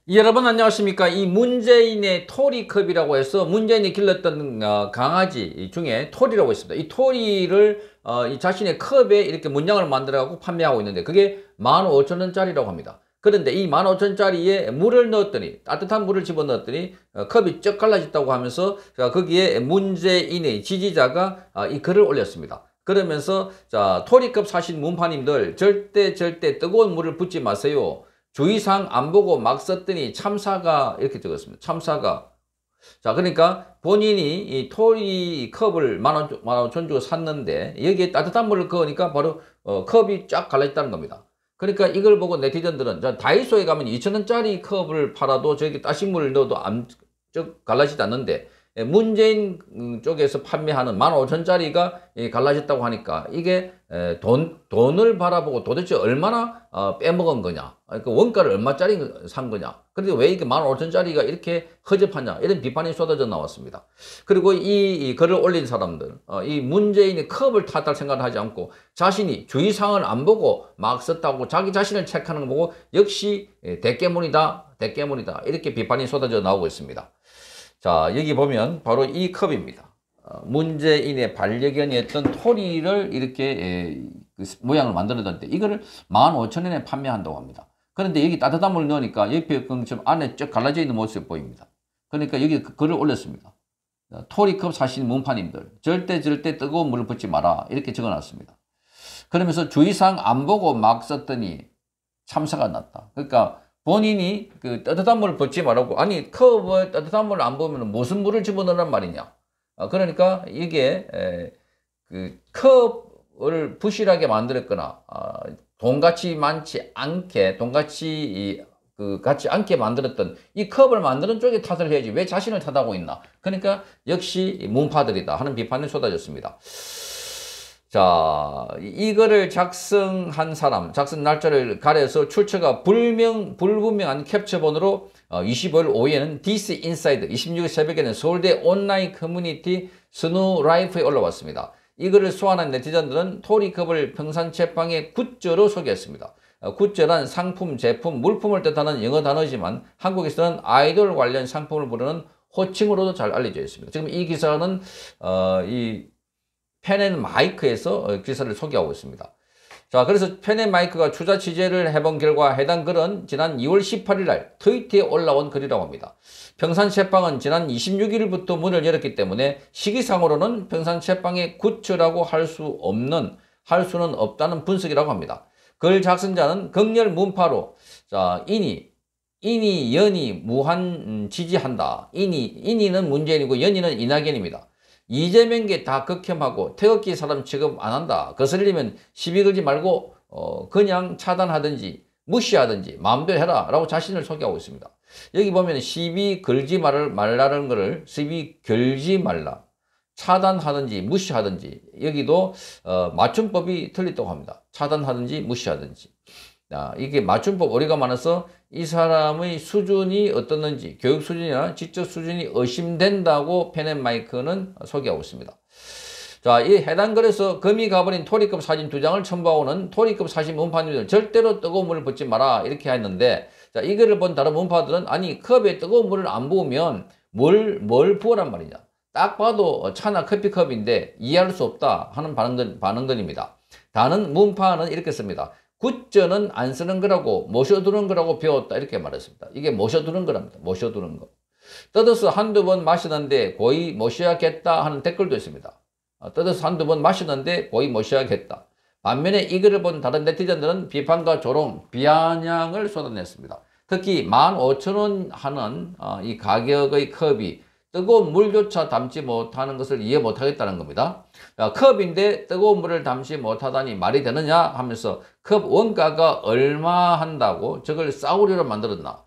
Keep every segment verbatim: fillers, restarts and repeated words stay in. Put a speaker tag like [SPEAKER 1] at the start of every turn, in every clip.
[SPEAKER 1] 여러분 안녕하십니까. 이 문재인의 토리컵이라고 해서 문재인이 길렀던 어, 강아지 중에 토리라고 있습니다. 이 토리를 어, 이 자신의 컵에 이렇게 문양을 만들어 갖고 판매하고 있는데 그게 만 오천 원짜리라고 합니다. 그런데 이 만 오천 원짜리에 물을 넣었더니 따뜻한 물을 집어넣었더니 어, 컵이 쩍 갈라졌다고 하면서 자, 거기에 문재인의 지지자가 어, 이 글을 올렸습니다. 그러면서 자 토리컵 사신 문파님들 절대 절대 뜨거운 물을 붓지 마세요. 주의사항 안 보고 막 썼더니 참사가 이렇게 적었습니다. 참사가. 자, 그러니까 본인이 이 토리 컵을 만 원, 만 오천 주고 샀는데 여기에 따뜻한 물을 그으니까 바로 어, 컵이 쫙 갈라졌다는 겁니다. 그러니까 이걸 보고 네티즌들은 저 다이소에 가면 이천 원짜리 컵을 팔아도 저기 따신 물을 넣어도 안, 쭉 갈라지지 않는데 문재인 쪽에서 판매하는 만 오천 원짜리가 갈라졌다고 하니까 이게 돈, 돈을 바라보고 도대체 얼마나 빼먹은 거냐. 그 원가를 얼마짜리 산 거냐. 그런데 왜 이게 만 오천 원짜리가 이렇게 허접하냐. 이런 비판이 쏟아져 나왔습니다. 그리고 이, 이 글을 올린 사람들, 이 문재인이 컵을 탓할 생각을 하지 않고 자신이 주의사항을 안 보고 막 썼다고 자기 자신을 체크하는 거 보고 역시 대깨문이다, 대깨문이다. 이렇게 비판이 쏟아져 나오고 있습니다. 자, 여기 보면 바로 이 컵입니다. 어, 문재인의 반려견이었던 토리를 이렇게 에, 그 모양을 만들었는데 이거를 만 오천 원에 판매한다고 합니다. 그런데 여기 따뜻한 물을 넣으니까 옆에 좀 안에 쭉 갈라져 있는 모습이 보입니다. 그러니까 여기 그 글을 올렸습니다. 토리컵 사신 문파님들 절대 절대 뜨거운 물을 붓지 마라 이렇게 적어놨습니다. 그러면서 주의사항 안 보고 막 썼더니 참사가 났다. 그러니까 본인이 그 따뜻한 물을 붓지 말라고 아니 컵에 따뜻한 물을 안 보면 무슨 물을 집어넣으란 말이냐. 어, 그러니까 이게 에, 그 컵을 부실하게 만들었거나 어, 돈같이 많지 않게 돈같이 이, 그 같지 않게 만들었던 이 컵을 만드는 쪽에 탓을 해야지 왜 자신을 탓하고 있나. 그러니까 역시 문파들이다 하는 비판이 쏟아졌습니다. 자, 이거를 작성한 사람, 작성 날짜를 가려서 출처가 불명, 불분명한 캡처본으로 이십오 일 오후에는 디씨 인사이드, 이십육 일 새벽에는 서울대 온라인 커뮤니티 스누 라이프에 올라왔습니다. 이거를 소환한 네티즌들은 토리컵을 평산채빵의 굿즈로 소개했습니다. 굿즈란 상품, 제품, 물품을 뜻하는 영어 단어지만 한국에서는 아이돌 관련 상품을 부르는 호칭으로도 잘 알려져 있습니다. 지금 이 기사는 어, 이 펜앤마이크에서 기사를 소개하고 있습니다. 자, 그래서 펜앤마이크가 추자 취재를 해본 결과 해당 글은 지난 이월 십팔일 날 트위터에 올라온 글이라고 합니다. 평산채빵은 지난 이십육 일부터 문을 열었기 때문에 시기상으로는 평산채빵의 굿즈라고 할 수 없는, 할 수는 없다는 분석이라고 합니다. 글 작성자는 극렬 문파로, 자, 인이, 인이, 연이 무한 지지한다. 인이, 인이는 문재인이고 연이는 이낙연입니다. 이재명계 다 극혐하고 태극기 사람 취급 안 한다. 거슬리면 시비 걸지 말고 어 그냥 차단하든지 무시하든지 마음대로 해라 라고 자신을 소개하고 있습니다. 여기 보면 시비 걸지 말, 말라는 거를 시비 걸지 말라 차단하든지 무시하든지 여기도 어 맞춤법이 틀렸다고 합니다. 차단하든지 무시하든지. 아, 이게 맞춤법 오류가 많아서 이 사람의 수준이 어떻는지 교육 수준이나 지적 수준이 의심된다고 펜앤마이크는 소개하고 있습니다. 자, 이 해당 글에서 금이 가버린 토리컵 사진 두 장을 첨부하고는 토리컵 사진 문파님들 절대로 뜨거운 물을 붓지 마라 이렇게 했는데 자, 이 글을 본 다른 문파들은 아니 컵에 뜨거운 물을 안 부으면 뭘, 뭘 부으란 말이냐. 딱 봐도 차나 커피컵인데 이해할 수 없다 하는 반응들, 반응들입니다. 다른 문파는 이렇게 씁니다. 굿즈는 안 쓰는 거라고 모셔두는 거라고 배웠다 이렇게 말했습니다. 이게 모셔두는 거랍니다. 모셔두는 거. 떠들어서 한두 번 마시는데 고이 모셔야겠다 하는 댓글도 있습니다. 떠들어서 한두 번 마시는데 고이 모셔야겠다. 반면에 이 글을 본 다른 네티즌들은 비판과 조롱, 비아냥을 쏟아냈습니다. 특히 만 오천 원 하는 이 가격의 컵이 뜨거운 물조차 담지 못하는 것을 이해 못하겠다는 겁니다. 야, 컵인데 뜨거운 물을 담지 못하다니 말이 되느냐 하면서 컵 원가가 얼마 한다고 저걸 싸구려로 만들었나.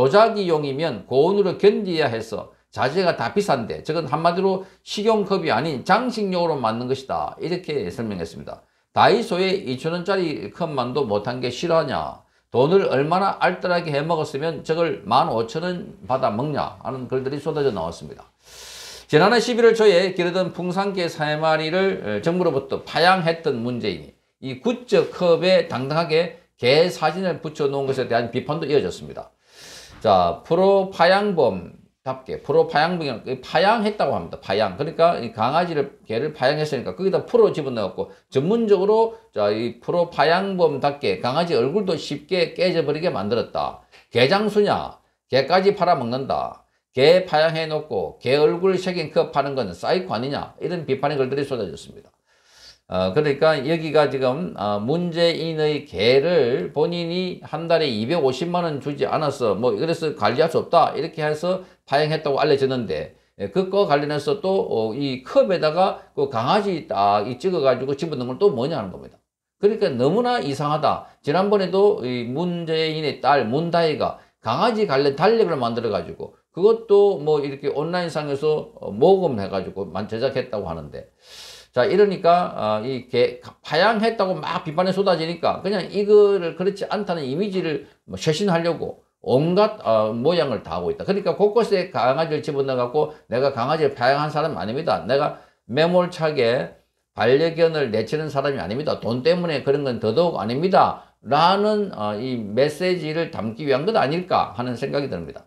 [SPEAKER 1] 도자기용이면 고온으로 견디야 해서 자재가 다 비싼데 저건 한마디로 식용컵이 아닌 장식용으로 만든 것이다. 이렇게 설명했습니다. 다이소에 이천 원짜리 컵만도 못한 게 싫어하냐. 돈을 얼마나 알뜰하게 해먹었으면 저걸 만 오천 원 받아 먹냐 하는 글들이 쏟아져 나왔습니다. 지난해 십일월 초에 기르던 풍산개 세 마리를 정부로부터 파양했던 문재인이 이 굿즈 컵에 당당하게 개 사진을 붙여놓은 것에 대한 비판도 이어졌습니다. 자, 프로 파양범답게 프로 파양범이 파양했다고 합니다. 파양. 그러니까 이 강아지를 개를 파양했으니까 거기다 프로 집어넣었고 전문적으로 자, 이 프로 파양범답게 강아지 얼굴도 쉽게 깨져버리게 만들었다. 개장수냐? 개까지 팔아먹는다. 개 파양해 놓고 개 얼굴 색인 컵 파는 건 사이코 아니냐? 이런 비판의 글들이 쏟아졌습니다. 어, 그러니까 여기가 지금 어, 문재인의 개를 본인이 한 달에 이백오십만 원 주지 않아서 뭐 그래서 관리할 수 없다 이렇게 해서 파행했다고 알려졌는데 예, 그거 관련해서 또 이 컵에다가 그 강아지 딱 찍어가지고 집어넣은 건 또 뭐냐는 겁니다. 그러니까 너무나 이상하다. 지난번에도 이 문재인의 딸 문다혜가 강아지 관련 달력을 만들어가지고 그것도 뭐 이렇게 온라인상에서 모금해가지고 제작했다고 하는데 자, 이러니까, 어, 이 개, 파양했다고 막 비판에 쏟아지니까 그냥 이거를 그렇지 않다는 이미지를 뭐 쇄신하려고 온갖, 어, 모양을 다 하고 있다. 그러니까 곳곳에 강아지를 집어넣어갖고 내가 강아지를 파양한 사람 아닙니다. 내가 매몰차게 반려견을 내치는 사람이 아닙니다. 돈 때문에 그런 건 더더욱 아닙니다. 라는, 어, 이 메시지를 담기 위한 것 아닐까 하는 생각이 듭니다.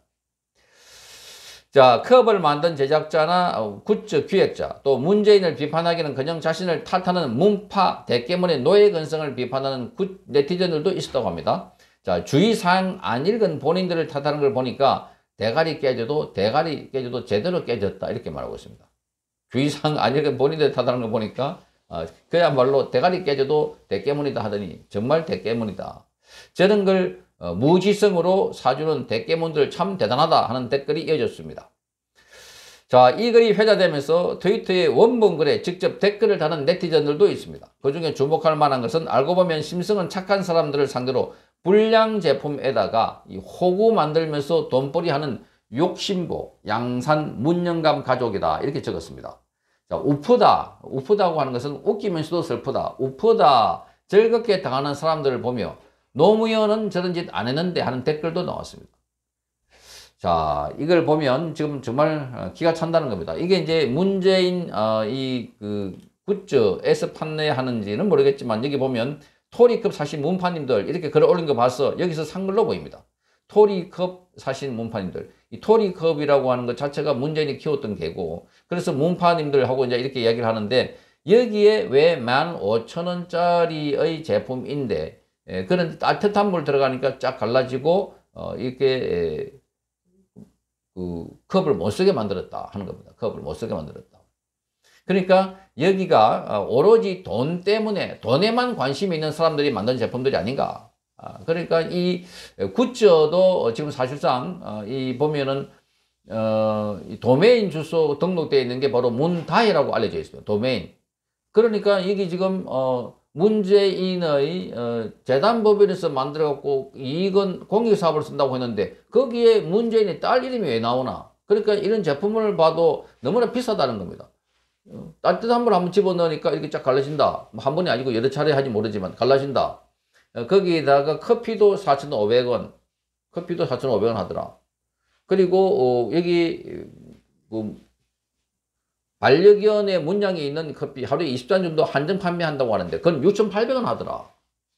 [SPEAKER 1] 자, 컵을 만든 제작자나 굿즈 기획자, 또 문재인을 비판하기는 그냥 자신을 탓하는 문파, 대깨문의 노예 근성을 비판하는 굿 네티즌들도 있었다고 합니다. 자, 주의사항 안 읽은 본인들을 탓하는 걸 보니까 대가리 깨져도 대가리 깨져도 제대로 깨졌다 이렇게 말하고 있습니다. 주의사항 안 읽은 본인들을 탓하는 걸 보니까 어, 그야말로 대가리 깨져도 대깨문이다 하더니 정말 대깨문이다. 저런 걸 어, 무지성으로 사주는 대깨문들 참 대단하다 하는 댓글이 이어졌습니다. 자, 이 글이 회자되면서 트위터의 원본 글에 직접 댓글을 다는 네티즌들도 있습니다. 그 중에 주목할 만한 것은 알고 보면 심성은 착한 사람들을 상대로 불량 제품에다가 이 호구 만들면서 돈벌이 하는 욕심보, 양산, 문영감 가족이다 이렇게 적었습니다. 자, 우프다, 우프다고 하는 것은 웃기면서도 슬프다, 우프다, 즐겁게 당하는 사람들을 보며 노무현은 저런 짓 안 했는데 하는 댓글도 나왔습니다. 자, 이걸 보면 지금 정말 기가 찬다는 겁니다. 이게 이제 문재인, 어, 이, 그, 굿즈에서 판매하는지는 모르겠지만 여기 보면 토리컵 사신 문파님들 이렇게 글을 올린 거 봐서 여기서 산 걸로 보입니다. 토리컵 사신 문파님들. 이 토리컵이라고 하는 것 자체가 문재인이 키웠던 개고 그래서 문파님들하고 이제 이렇게 이야기를 하는데 여기에 왜 만 오천 원짜리의 제품인데 예, 그런 따뜻한 물 들어가니까 쫙 갈라지고, 어, 이렇게, 에, 그, 컵을 못 쓰게 만들었다 하는 겁니다. 컵을 못 쓰게 만들었다. 그러니까 여기가 오로지 돈 때문에, 돈에만 관심이 있는 사람들이 만든 제품들이 아닌가. 아, 그러니까 이 굿즈도 지금 사실상, 어, 이 보면은, 어, 이 도메인 주소 등록되어 있는 게 바로 문다혜라고 알려져 있습니다. 도메인. 그러니까 이게 지금, 어, 문재인의 어, 재단법인에서 만들어갖고 이익은 공익사업을 쓴다고 했는데 거기에 문재인의 딸 이름이 왜 나오나? 그러니까 이런 제품을 봐도 너무나 비싸다는 겁니다. 어, 따뜻한 물 한번 집어넣으니까 이렇게 쫙 갈라진다. 한 번이 아니고 여러 차례 하지 모르지만 갈라진다. 어, 거기다가 커피도 사천오백 원, 커피도 사천오백 원 하더라. 그리고 어, 여기 그, 반려견의 문양이 있는 커피 하루에 이십 잔 정도 한정 판매한다고 하는데 그건 육천팔백 원 하더라.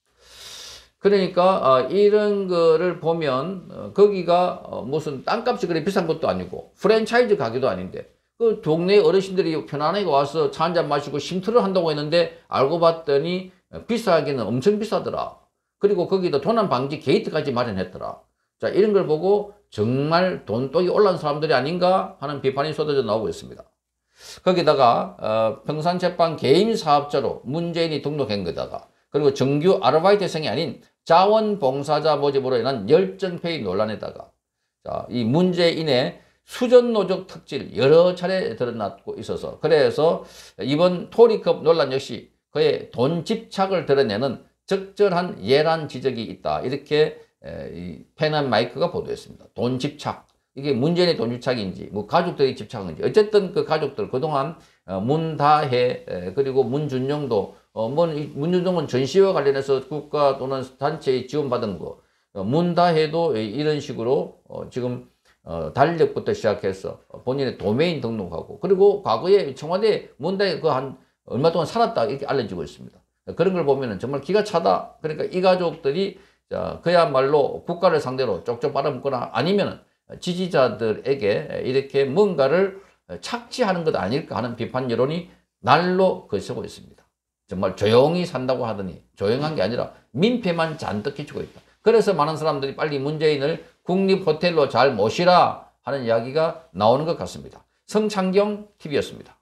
[SPEAKER 1] 그러니까 어, 이런 거를 보면 어, 거기가 어, 무슨 땅값이 그리 비싼 것도 아니고 프랜차이즈 가게도 아닌데 그 동네 어르신들이 편안하게 와서 차 한잔 마시고 쉼터를 한다고 했는데 알고 봤더니 비싸기는 엄청 비싸더라. 그리고 거기다 도난 방지 게이트까지 마련했더라. 자, 이런 걸 보고 정말 돈독이 올라온 사람들이 아닌가 하는 비판이 쏟아져 나오고 있습니다. 거기다가 어, 평산제빵 개인 사업자로 문재인이 등록한 거다가 그리고 정규 아르바이트생이 아닌 자원봉사자 모집으로 인한 열정페이 논란에다가 자, 이 문재인의 수전노적 특질 여러 차례 드러나고 있어서 그래서 이번 토리컵 논란 역시 그의 돈 집착을 드러내는 적절한 예란 지적이 있다. 이렇게 에, 이 펜앤마이크가 보도했습니다. 돈 집착. 이게 문재인의 돈 집착인지, 뭐 가족들이 집착인지, 어쨌든 그 가족들, 그동안 문다혜, 그리고 문준용도, 어, 뭐, 문준용은 전시와 관련해서 국가 또는 단체에 지원받은 거, 문다혜도 이런 식으로, 어, 지금, 어, 달력부터 시작해서 본인의 도메인 등록하고, 그리고 과거에 청와대 문다혜 그 한, 얼마 동안 살았다, 이렇게 알려지고 있습니다. 그런 걸 보면은 정말 기가 차다. 그러니까 이 가족들이 자, 그야말로 국가를 상대로 쪽쪽 빨아먹거나 아니면 지지자들에게 이렇게 뭔가를 착취하는 것 아닐까 하는 비판 여론이 날로 거세고 있습니다. 정말 조용히 산다고 하더니 조용한 게 아니라 민폐만 잔뜩 끼치고 있다. 그래서 많은 사람들이 빨리 문재인을 국립호텔로 잘 모시라 하는 이야기가 나오는 것 같습니다. 성창경 티비였습니다.